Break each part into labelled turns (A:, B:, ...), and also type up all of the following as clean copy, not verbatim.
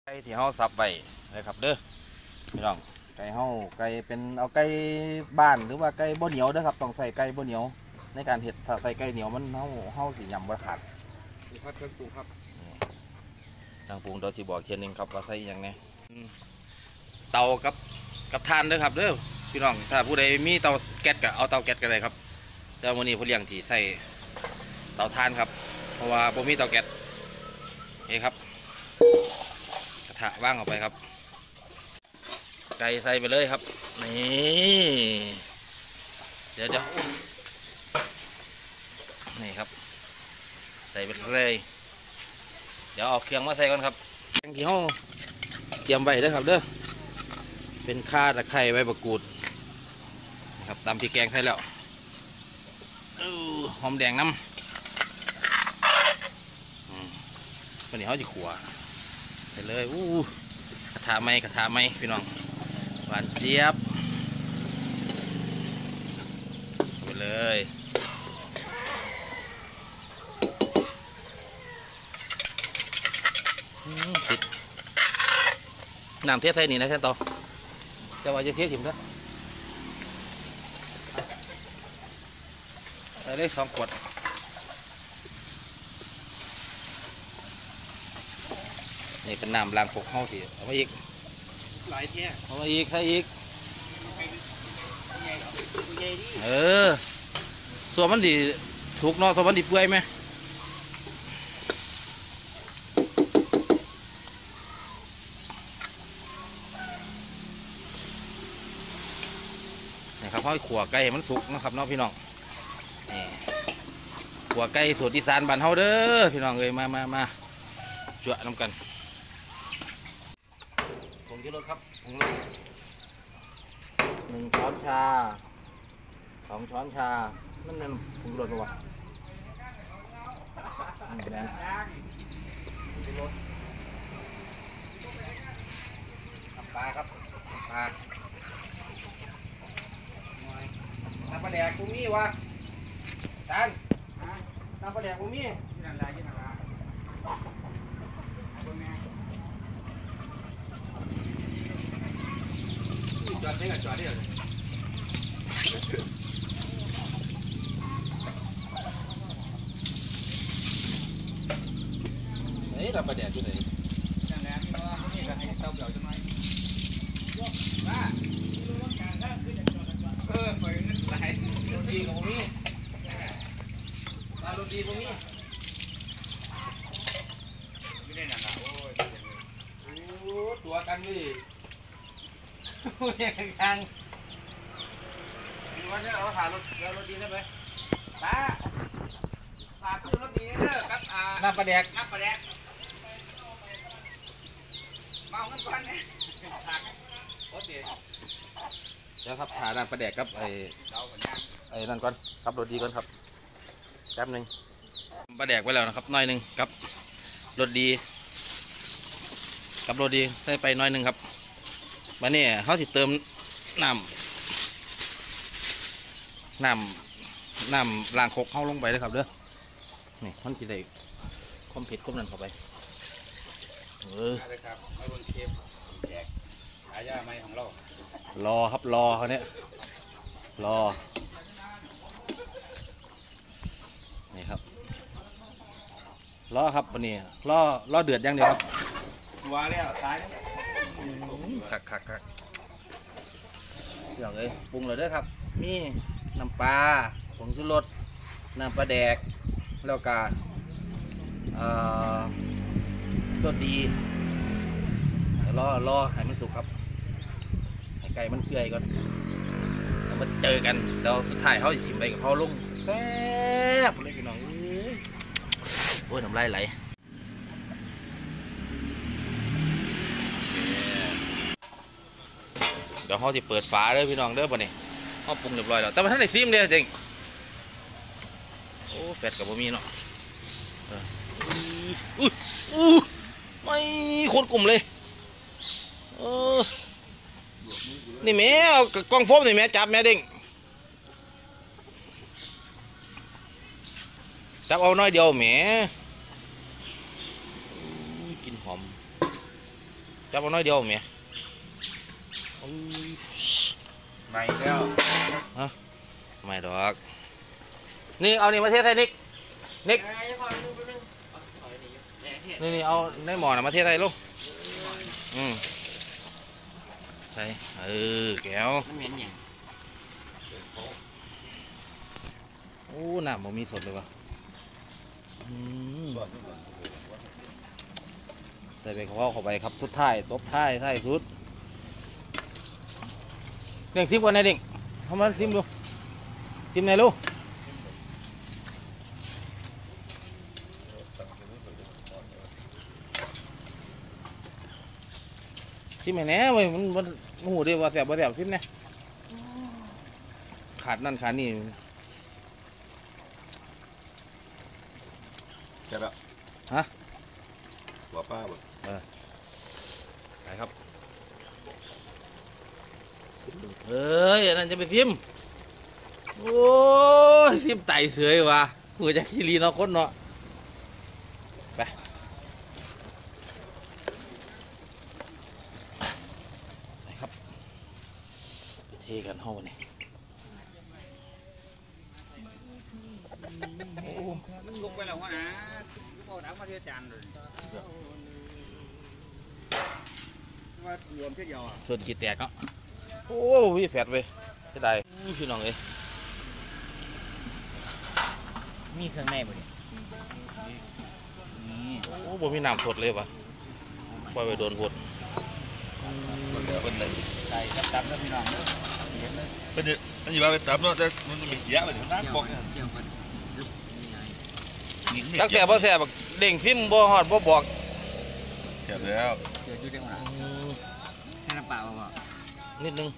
A: ก่ที่เฮาสับไว้เลยครับเด้อพี่น้องไก่เฮาไก่เป็นเอาไก่บ้านหรือว่าไก่บ่เหนียวเด้อครับต้องใส่ไก่บ่เหนียวในการเฮ็ดถ้าใส่ไก่เหนียวมันเฮาสิยำบ่ขาด
B: นี่ครับเครื่องปรุงครับ
A: ทางปรุงเดี๋ยวสิบอกเคียนนึงครับว่าใส่หยังไงเตากับถ่านเด้อครับเด้อพี่น้องถ้าผู้ใดมีเตาแก๊สก็เอาเตาแก๊สก็ได้ครับแต่มื้อนี้ผู้เลี้ยงที่ใส่เตาถ่านครับเพราะว่าบ่มีเตาแก๊สนี่ครับกระทะว่างออกไปครับไก่ใส่ไปเลยครับนี่เดี๋ยวนี่ครับใส่ไปเลยเดี๋ยวเอาเครื่องมาใส่ก่อนครับแกงที่ห้องเตรียมไว้เด้อครับเด้อเป็นข่าตะไคร้ใบมะกรูดนะครับตำพริกแกงใส่แล้วหอมแดงน้ำวันนี้เขาจะขัวใส่เลยกระทะไหมพี่น้องหวานเจี๊ยบไปเลยติดน้ำเทศไทยนี่นะแค่ต่อจะว่าจะเทศถิ่มนะได้2 ขวดนี่เป็นน้ำล้างพกเข้าสิเอามาอีก
B: หลายเที่ย
A: เอามาอีกใส่อีกส่วนมันดีถูกเนาะส่วนมันดีเปื่อยไหมนี่ครับเขาขัวไก่ให้มันสุกนะครับน้องพี่น้องนี่ขัวไก่สูตรอีสานบ้านเฮาเด้อพี่น้องเอ้ยมาจั่วน้ำกันผงชูรสครับผงชูรส1 ช้อนชา2 ช้อนชานั่นผงชูรสปะวะแดงผงชูรสปลาครับปลาน้ำปลาแดกกูมีวะจานน้ำปลาแดกกูมีนั่นไรที่นั่นละจอดได้กันจอดได้เลยเฮ้ยน้ำปลาแดกอยู่ไหนนั่นแหละที่ว่าเขาเนี่ยกันให้เต้าเดี่ยวจะไหมบ้าไปนึกไรโรตีกับผมนี่โรตีผมนี่ไม่ได้หนักโอ้ตัวกันดิเนี่ยกันดูว่าจะเอาขาโรตีได้ไหมป้าซื้อโรตีเด้อครับน้ำปลาแดกเมาเงินก่อนเนี่ยโอเคเดี๋ยวครับหาน้ำปลาแดกครับไอ้นั่นก่อนครับโรตีก่อนครับแป๊บนึงปลาแดกไว้แล้วนะครับน้อยนึงครับโรตีใส่ไปน้อยนึงครับมาเนี่ยเขาสิเติมน้ำล้างคกเข้าลงไปเลยครับเด้อนี่มันสิได้ความเผ็ดความนั่นเข้าไป
B: ครับไม่บนเชฟแจกหายาไม้ของเรา
A: รอครับรอเขาเนี่ยรอนี่ครับรอครับวันนี้รอเดือดยังเดียวครับ
B: วัวแล้วตาย
A: คักอย่างเลยปรุงเลยเด้อครับนี่น้ำปลาผงชูรสน้ำปลาแดกแล้วก็ตัวดีรอให้มันสุกครับให้ไก่มันเปื่อยก่อนแล้วมาเจอกันเราสุดท้ายเขาจะถิ่มไปกับเขาลงแซ่บเลยพี่น้องโอ้ยน้ำลายไหลเดี๋ยวเขาจะเปิดฝาเลยพี่น้องเด้อป่ะนี่เขาปรุงเรียบร้อยแล้วแต่ว่าท่านได้ซิมเลยจริงโอ้แฟตกับบะหมี่เนาะไม่คนกลุ่มเลยนี่แม่เอากล้องโฟมนี่แม่จับแม่เด้งจับเอาน้อยเดียวแม่กินหอมจับเอาน้อยเดียวเมีย
B: ไม่แล้ว
A: ไม่ดอกนี่เอานี่มาเทใส่นิกนี่เอาในหมอนะมาเทใส่ลูกใส่แก้วโอ้น้ำบ่มีสดเลยวะใส่ไปเข้าไปครับทุดท้ายตบท้ายใส่สุดเร่งซิมก่อนนะเด็กทำมาซิมดูซิมไหนลูกซิมไหนแน่เว้ยมันหูดีว่าแสบซิมเนี่ยขาดนั่นขาดนี่
B: ใช่แล้ว
A: ฮะ
B: หัวป้าบ่
A: ไปครับเอ้ยอันนั้นจะไปซิมโอ้ยซิมไต่เสือว่ะหัวจะขี้ลีเนาะคนเนาะไปครับไปเทกันห้องนี่
B: มันลุกไปแล้ววะนะก็ถามมาเทียจานเลยว่ารวมเท่าเดียวอ่ะ
A: ส่วนขีดแตกเนาะโอ้วิแฟดเว้ยใช่ได้พี่น้องเอ้ย
C: มีเครื่องในบ่เนี่ย
A: โอ้บ่มีน้ำสดเลยปะปล่อยไปโดนหด
B: คนไหน
C: ใส่ตับแล้วพี่น้องเด้อเห็นเลย
B: เป็นดิมันอยู่ว่าไปตับเนาะแต่มันมีเสียไปถึงน้ำบอก
C: เที่ยวกัน
A: จักแสบบ่แสบเด้งซิมบ่ฮอดบ่บอก
B: เสียแล้ว
C: เที่ยวอยู่ได้หมดใช่น้ำเปล่าบ่
A: นิดนึง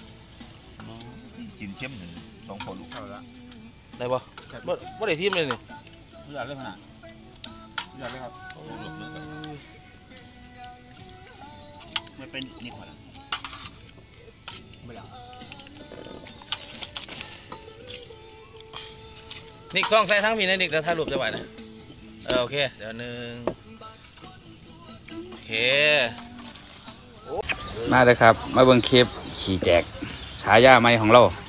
B: กินเข้มถึง2พอลูก
C: เข้าละ
A: ได้บ่ได้ทิมเลยนี่
C: เลือดเลยขนาดเลือดเลยครับมันเป็นนี่ก่อนละไม่หรอก
A: นิกซองใส่ทั้งพี่นะนิกจะถ่ายรูปจะไหวนะโอเคเดี๋ยวนึงโอเค
C: มาเลยครับมาเบิ่งคลิปขี่แจกฉายาใหม่ของเรา